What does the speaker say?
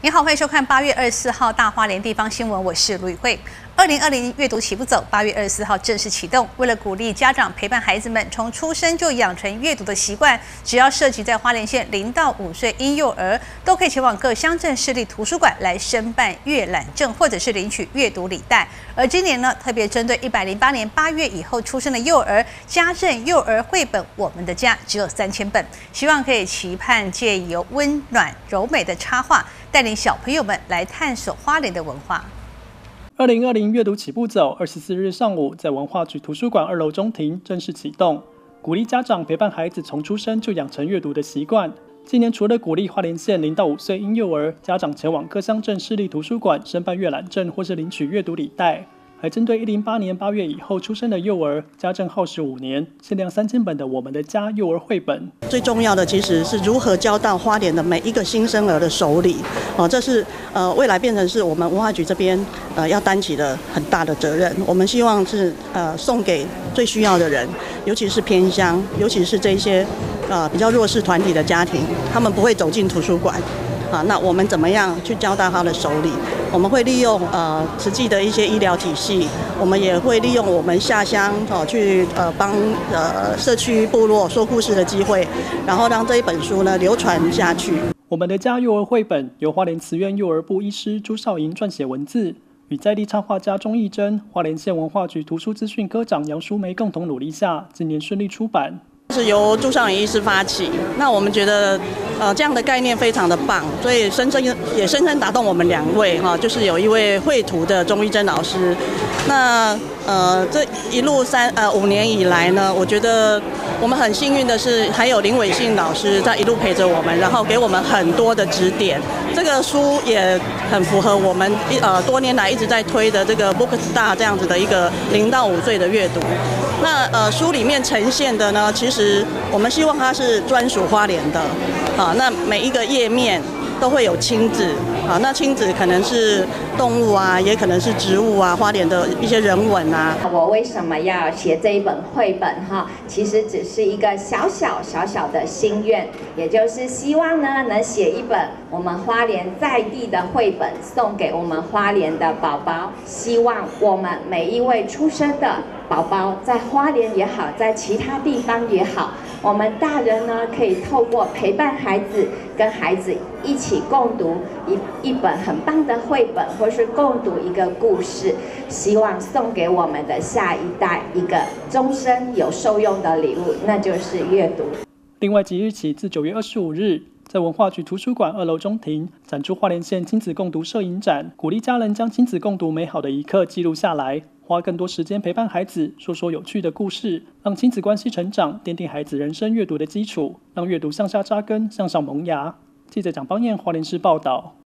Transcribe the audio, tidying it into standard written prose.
您好，欢迎收看8月24号大花莲地方新闻，我是卢宇慧。2020阅读起步走，8月24号正式启动。为了鼓励家长陪伴孩子们从出生就养成阅读的习惯，只要涉及在花莲县0到5岁婴幼儿，都可以前往各乡镇市立图书馆来申办阅览证，或者是领取阅读礼袋。而今年呢，特别针对108年8月以后出生的幼儿，家政幼儿绘本《我们的家》只有3000本，希望可以期盼借由温暖柔美的插画，带领小朋友们来探索花莲的文化。 2020阅读起步走，24日上午在文化局图书馆2楼中庭正式启动，鼓励家长陪伴孩子从出生就养成阅读的习惯。今年除了鼓励花莲县0到5岁婴幼儿家长前往各乡镇市立图书馆申办阅览证或是领取阅读礼袋，还针对108年8月以后出生的幼儿，家政耗时5年，限量3000本的《我们的家》幼儿绘本。 最重要的其实是如何交到花莲的每一个新生儿的手里，这是未来变成是我们文化局这边要担起的很大的责任。我们希望是送给最需要的人，尤其是偏乡，尤其是这一些比较弱势团体的家庭，他们不会走进图书馆。那我们怎么样去交到他的手里？我们会利用实际的一些医疗体系，我们也会利用我们下乡去帮社区部落说故事的机会，然后让这一本书呢流传下去。 我们的家幼儿绘本由花莲慈院幼儿部医师朱少莹撰写文字，与在地插画家钟义珍、花莲县文化局图书资讯科长杨淑梅共同努力下，今年顺利出版。 是由朱少莹医师发起，那我们觉得这样的概念非常的棒，所以深深打动我们2位就是有一位绘图的钟义珍老师。那这一路5年以来呢，我觉得我们很幸运的是，还有林伟信老师在一路陪着我们，然后给我们很多的指点。这个书也很符合我们多年来一直在推的这个 Bookstar 这样子的一个0到5岁的阅读。那书里面呈现的呢，其实我们希望它是专属花莲的，那每一个页面都会有亲子，那亲子可能是动物啊，也可能是植物啊，花莲的一些人文啊。 我为什么要写这一本绘本其实只是一个小小的心愿，也就是希望呢能写一本我们花莲在地的绘本，送给我们花莲的宝宝。希望我们每一位出生的宝宝，在花莲也好，在其他地方也好，我们大人呢可以透过陪伴孩子，跟孩子一起共读一本很棒的绘本，或是共读一个故事，希望送给我们的下一代一个终身有受用的礼物，那就是阅读。 另外即日起至9月25日，在文化局图书馆2楼中庭展出花莲县亲子共读摄影展，鼓励家人将亲子共读美好的一刻记录下来，花更多时间陪伴孩子，说说有趣的故事，让亲子关系成长，奠定孩子人生阅读的基础，让阅读向下扎根，向上萌芽。记者蒋邦彦花莲市报道。